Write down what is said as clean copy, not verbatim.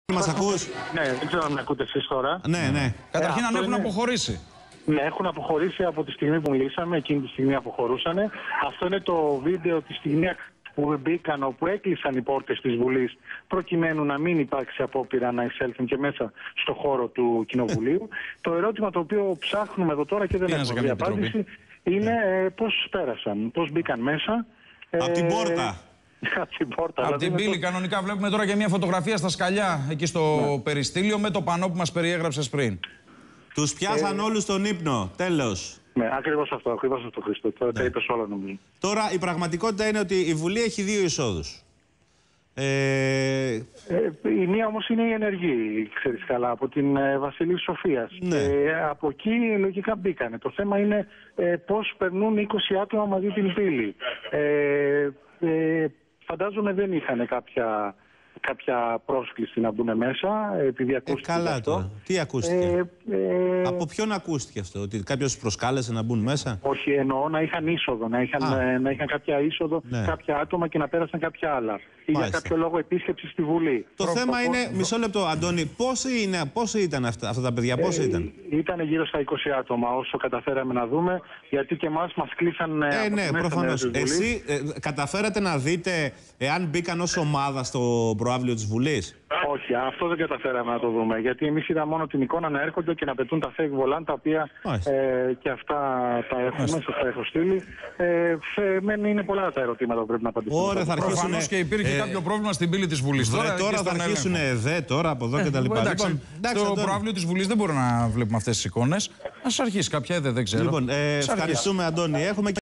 Μας ακούς? Ναι, δεν ξέρω αν με ακούτε εσείς τώρα. Ναι. Καταρχήν αν έχουν αποχωρήσει. Ναι, έχουν αποχωρήσει από τη στιγμή που μιλήσαμε, εκείνη τη στιγμή αποχωρούσαν. Αυτό είναι το βίντεο τη στιγμή που μπήκαν, όπου έκλεισαν οι πόρτες της Βουλής, προκειμένου να μην υπάρξει απόπειρα να εισέλθουν και μέσα στο χώρο του Κοινοβουλίου. Το ερώτημα το οποίο ψάχνουμε εδώ τώρα και δεν έχουμε δει απάντηση είναι πώς πέρασαν, πώς μπήκαν μέσα. Από την πόρτα. Από την πύλη, κανονικά βλέπουμε τώρα και μια φωτογραφία στα σκαλιά εκεί στο περιστήλιο με το πανό που μας περιέγραψες πριν. Τους πιάσαν όλους στον ύπνο, τέλος. Ναι, ακριβώς αυτό, Χρήστο. Τα είπες όλα, νομίζω. Τώρα η πραγματικότητα είναι ότι η Βουλή έχει δύο εισόδους. Η μία όμως είναι η ενεργή, ξέρεις καλά, από την Βασιλής Σοφίας. Ναι. Από εκεί λογικά μπήκανε. Το θέμα είναι πώς περνούν 20 άτομα μαζί την πύλη. Φαντάζομαι δεν είχαν κάποια πρόσκληση να μπουν μέσα, επειδή ακούστηκε καλά αυτό. τώρα. Τι ακούστηκε? Από ποιον ακούστηκε αυτό, ότι κάποιος προσκάλεσε να μπουν μέσα? Όχι, εννοώ να είχαν είσοδο, να είχαν κάποια είσοδο, κάποια άτομα και να πέρασαν κάποια άλλα. Ή για κάποιο λόγο επίσκεψη στη Βουλή. Το θέμα είναι, μισό λεπτό, Αντώνη, πόσοι ήταν αυτά τα παιδιά, πόσοι ήταν? Ήταν γύρω στα 20 άτομα, όσο καταφέραμε να δούμε, γιατί και εμάς μας κλείσαν. Ναι, προφανώς. Εσύ καταφέρατε να δείτε εάν μπήκαν ως ομάδα στο προαύλιο της Βουλής? Όχι, αυτό δεν καταφέραμε να το δούμε. Γιατί εμείς είδαμε μόνο την εικόνα να έρχονται και να πετούν τα fake volant, τα οποία και αυτά τα έχουμε, σας τα έχω στείλει. Είναι πολλά τα ερωτήματα που πρέπει να απαντήσουμε. Προφανώς και υπήρχε κάποιο πρόβλημα στην πύλη της Βουλής. Τώρα θα αρχίσουν τώρα από εδώ και τα λοιπά. Στο προαύλιο της Βουλής δεν μπορούμε να βλέπουμε αυτές τις εικόνες. Ας αρχίσει κάποια, δεν ξέρω. Λοιπόν, ευχαριστούμε, Αντώνη.